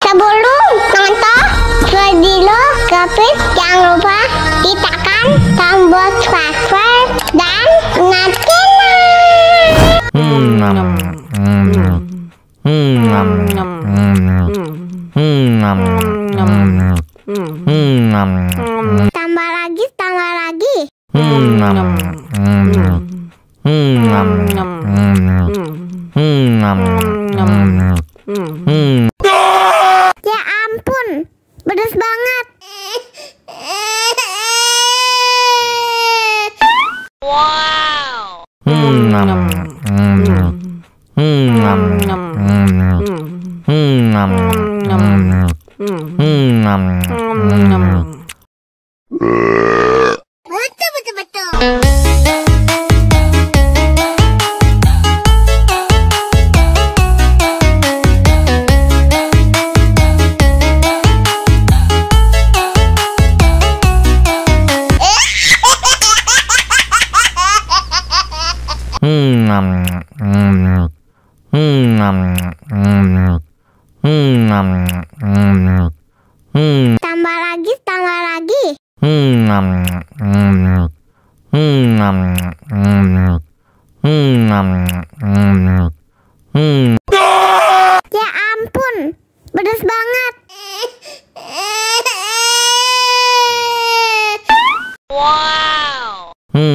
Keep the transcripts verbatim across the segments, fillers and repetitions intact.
Sebelum nonton video Gapit, jangan lupa tekan tombol subscribe dan nyalakan. Tambah lagi, tambah lagi. Ya ampun, pedas banget. Wow. Betul betul betul. Tambah lagi, tambah lagi. Ya ampun, pedas banget. Wow.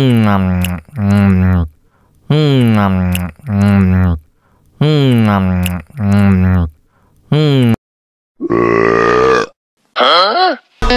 Hah?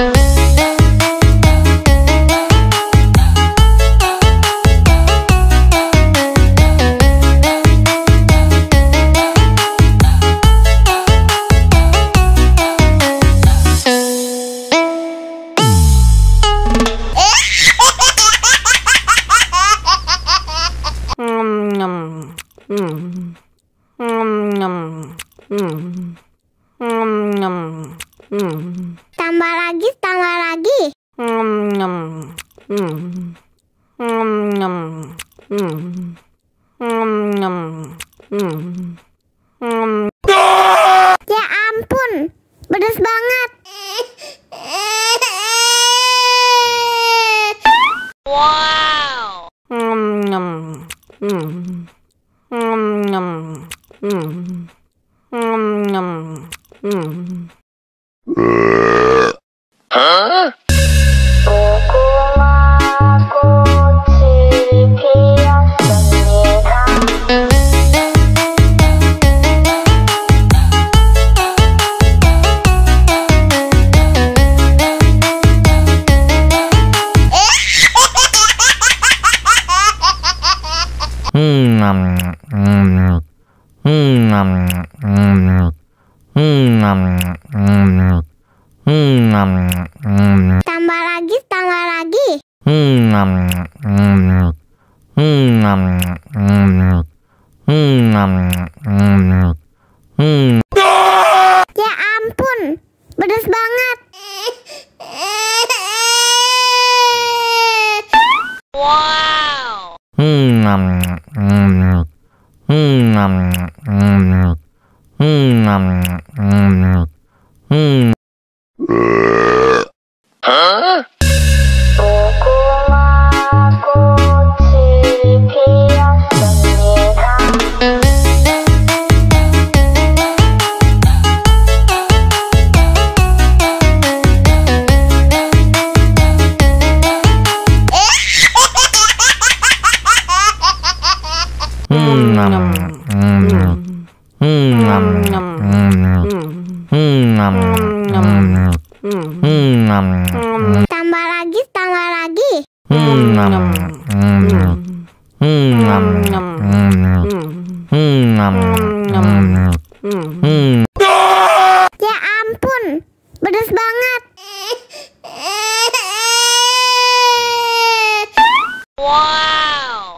Tambah lagi, tambah lagi. Ya ampun, pedas banget. Wow. Hah? Tambah lagi, tambah lagi. Ya ampun, pedas banget. Wow. Hah? Tambah lagi, tambah lagi. Ya ampun, pedas banget. Wow.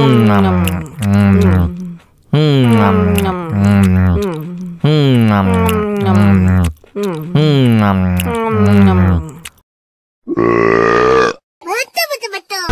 Betul betul betul.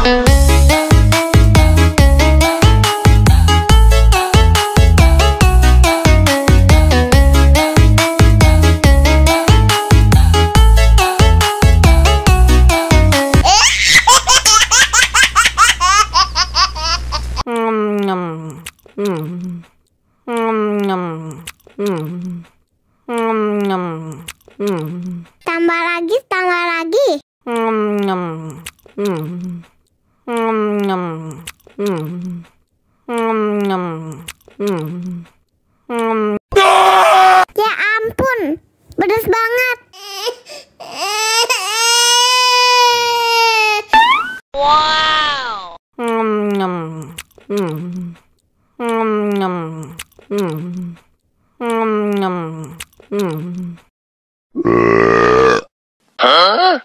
Hmm. Tambah lagi, tambah lagi. Hmm. Hmm. Hmm. Hmm. Hmm. Hmm. Ya ampun, pedas banget. Wow. Hmm. Hmm. Hmm. Hmm. Hmm. Hmm. Hah?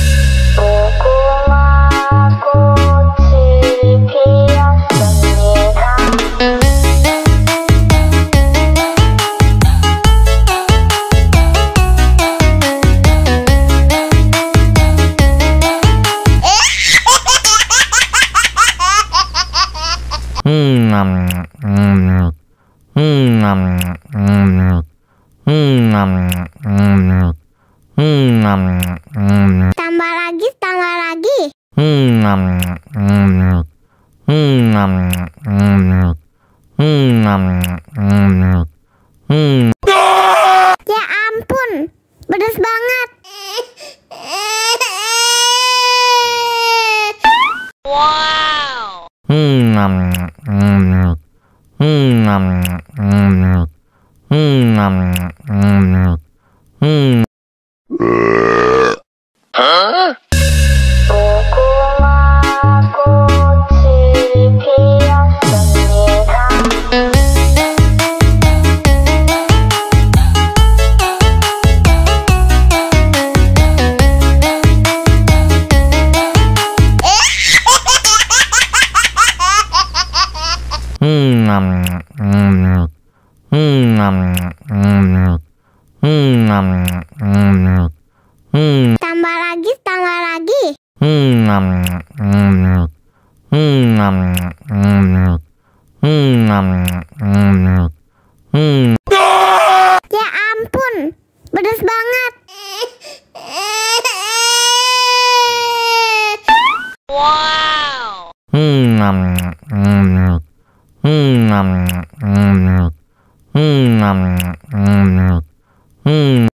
Hmm. Hmm. Hmm. Hmm. Hmm. Hmm. Tambah lagi, tambah lagi. Hmm. Hmm. Hmm. Hmm. Hmm. Ya ampun, pedas banget. Wow. Hmm. Hmm. Hmm. Hmm. Hmm. Hah? Hmm. Hmm. Hmm. Hmm. Hmm. Tambah lagi, tambah lagi. Hmm. Hmm. Hmm. Hmm. Hmm. Ya ampun, pedas banget. Wow. Hmm. Hmm. Hmm. Hmm. Hmm. Hmm.